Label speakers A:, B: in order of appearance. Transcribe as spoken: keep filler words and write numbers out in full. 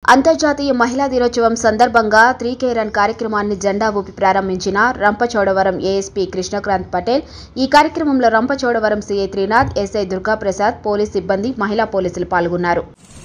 A: అంతర్జాతీయ మహిళా దినోత్సవం సందర్భంగా త్రీ కే రన్ కార్యక్రమాన్ని జెండా ఊపి ప్రారంభించిన Rampachodavaram A S P Krishnakanth Patel. ఈ కార్యక్రమంలో Rampachodavaram C I Trinath, S I Durgaprasad, police సిబ్బంది, మహిళా పోలీసులు పాల్గొన్నారు.